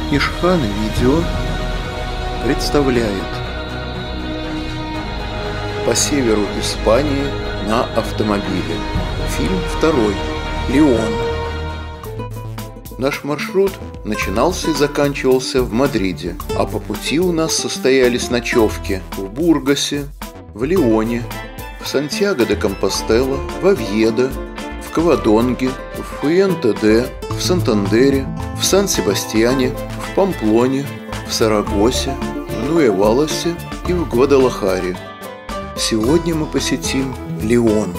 Ишхан Видео представляет «По северу Испании на автомобиле». Фильм второй. Леон. Наш маршрут начинался и заканчивался в Мадриде, а по пути у нас состоялись ночевки в Бургасе, в Леоне, в Сантьяго-де-Компостела, в Овьедо, в Кавадонге, в Фуэнте-де, в Сантандере, в Сан-Себастьяне, в Памплоне, в Сарагосе, в Нуэвалосе и в Гвадалахаре. Сегодня мы посетим Леон.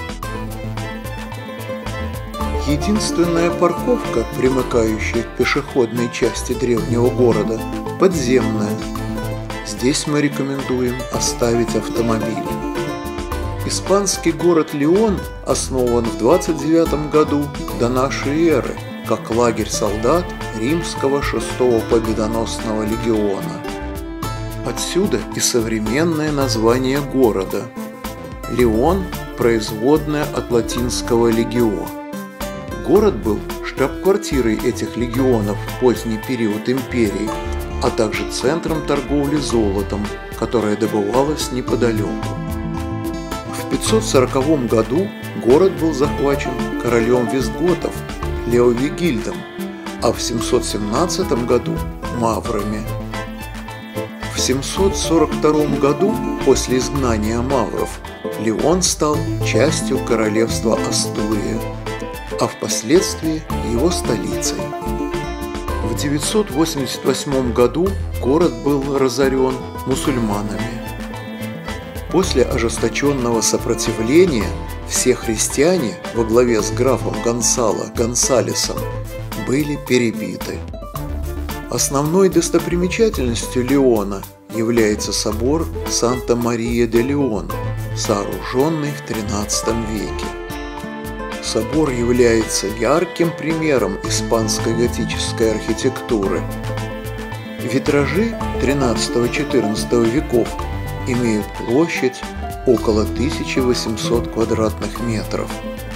Единственная парковка, примыкающая к пешеходной части древнего города, подземная. Здесь мы рекомендуем оставить автомобиль. Испанский город Леон основан в 29 году до нашей эры как лагерь солдат римского 6-го победоносного легиона. Отсюда и современное название города. Леон – производная от латинского «легио». Город был штаб-квартирой этих легионов в поздний период империи, а также центром торговли золотом, которое добывалось неподалеку. В 540 году город был захвачен королем вестготов Леовигильдом, а в 717 году – маврами. В 742 году, после изгнания мавров, Леон стал частью королевства Астурия, а впоследствии его столицей. В 988 году город был разорен мусульманами. После ожесточенного сопротивления все христиане во главе с графом Гонсалесом были перебиты. Основной достопримечательностью Леона является собор Санта-Мария-де-Леон, сооруженный в XIII веке. Собор является ярким примером испанской готической архитектуры. Витражи XIII-XIV веков имеют площадь около 1800 квадратных метров.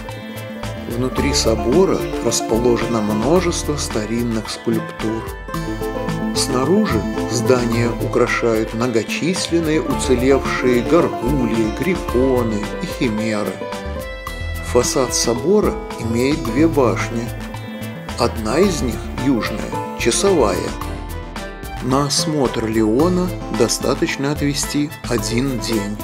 Внутри собора расположено множество старинных скульптур. Снаружи здание украшают многочисленные уцелевшие горгульи, грифоны и химеры. Фасад собора имеет две башни. Одна из них, южная, часовая. На осмотр Леона достаточно отвести один день.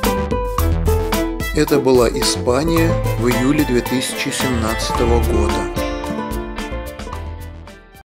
Это была Испания в июле 2017 года.